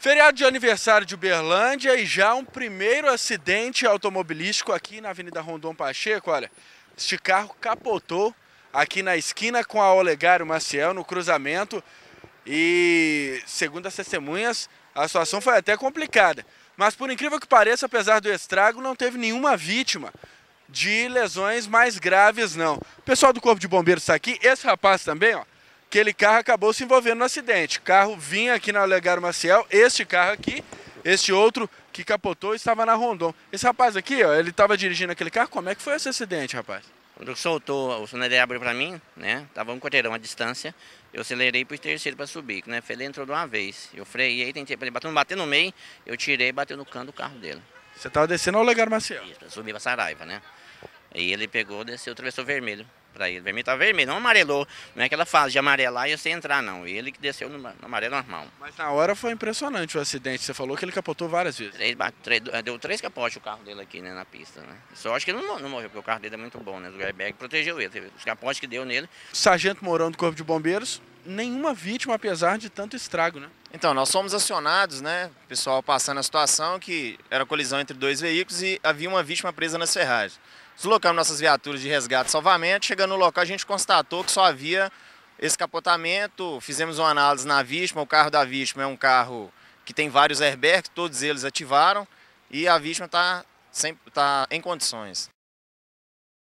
Feriado de aniversário de Uberlândia e já um primeiro acidente automobilístico aqui na Avenida Rondon Pacheco. Olha, este carro capotou aqui na esquina com a Olegário Maciel, no cruzamento. E, segundo as testemunhas, a situação foi até complicada. Mas, por incrível que pareça, apesar do estrago, não teve nenhuma vítima de lesões mais graves, não. O pessoal do Corpo de Bombeiros está aqui. Esse rapaz também, ó. Aquele carro acabou se envolvendo no acidente. O carro vinha aqui na Olegário Maciel, este carro aqui, este outro que capotou estava na Rondon. Esse rapaz aqui, ó, ele estava dirigindo aquele carro. Como é que foi esse acidente, rapaz? Quando soltou, o sinaleiro abriu para mim, né? Tava um quarteirão à distância. Eu acelerei pro terceiro para subir, né? Ele entrou de uma vez. Eu freiei, tentei para ele bater no meio, eu tirei e bateu no canto do carro dele. Você estava descendo a Olegário Maciel? Isso, pra subir pra Saraiva, né? Aí ele pegou, desceu, atravessou vermelho para ele. O vermelho tava vermelho, não amarelou. Não é aquela fase de amarelar e você entrar, não. Ele que desceu no amarelo normal. Mas na hora foi impressionante o acidente. Você falou que ele capotou várias vezes. Deu 3 capotes o carro dele aqui, né, na pista, né? Só acho que ele não morreu, porque o carro dele é muito bom, né? O airbag protegeu ele. Os capotes que deu nele. Sargento Mourão do Corpo de Bombeiros, nenhuma vítima apesar de tanto estrago, né? Então, nós fomos acionados, né? O pessoal passando a situação que era colisão entre dois veículos e havia uma vítima presa nas ferragens. Deslocamos nossas viaturas de resgate e salvamento. Chegando no local, a gente constatou que só havia esse capotamento. Fizemos uma análise na vítima. O carro da vítima é um carro que tem vários airbags, todos eles ativaram. E a vítima está em condições.